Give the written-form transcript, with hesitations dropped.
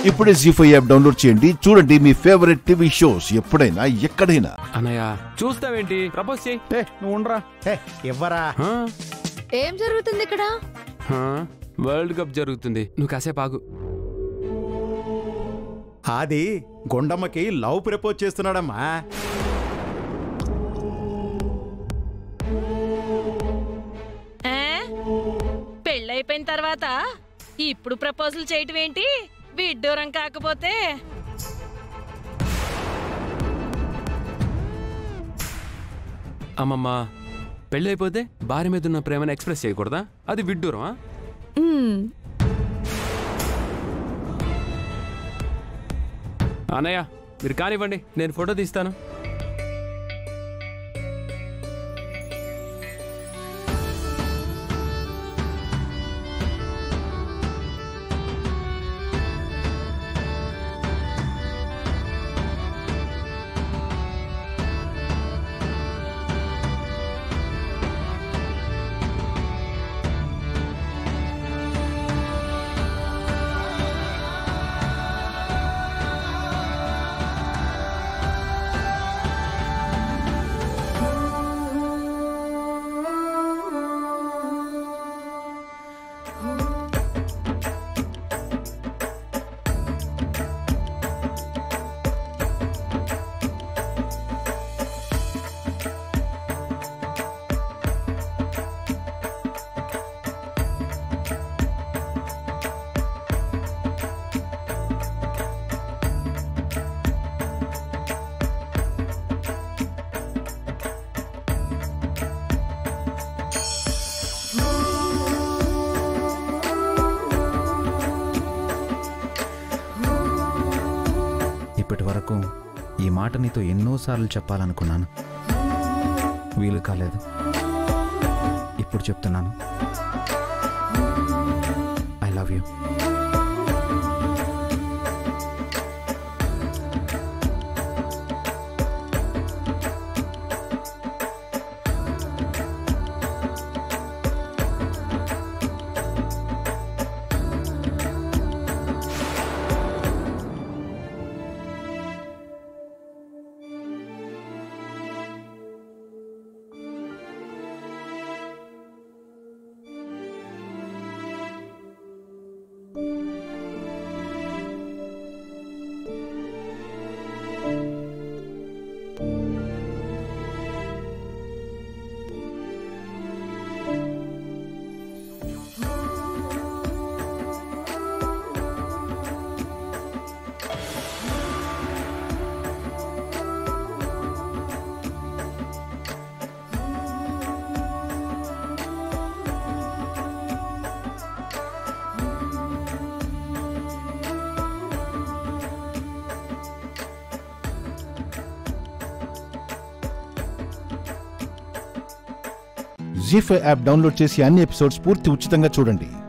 ఇప్పుడే జీ5 app download చేయండి. చూడండి మీ ఫేవరెట్ టీవీ షోస్ ఎప్పుడైనా ఎక్కడైనా. అన్నయ్య చూస్తావేంటి? ప్రపోజ్ చేయి. నువ్వు ఉండరా. ఇవ్వరా. ఏం జరుగుతుంది ఇక్కడ? వరల్డ్ కప్ జరుగుతుంది. నువ్వు కాసేపు ఆగు. అది గుండమ్మకి లవ్ ప్రపోజ్ చేస్తున్నాడమ్మా. పెళ్ళైపోయిన తర్వాత ఇప్పుడు ప్రపోజల్ చేయటం ఏంటి? విడ్డూరం కాకపోతే. అమ్మమ్మ, పెళ్ళైపోతే భార్య మీద ఉన్న ప్రేమను ఎక్స్ప్రెస్ చేయకూడదా? అది విడ్డూరమా? అన్నయ్య మీరు కానివ్వండి, నేను ఫోటో తీస్తాను. ఇప్పటి వరకు ఈ మాట నీతో ఎన్నోసార్లు చెప్పాలనుకున్నాను, వీలు కాలేదు. ఇప్పుడు చెప్తున్నాను, I love you. Zee5 app download చేసి అన్ని ఎపిసోడ్స్ పూర్తి ఉచితంగా చూడండి.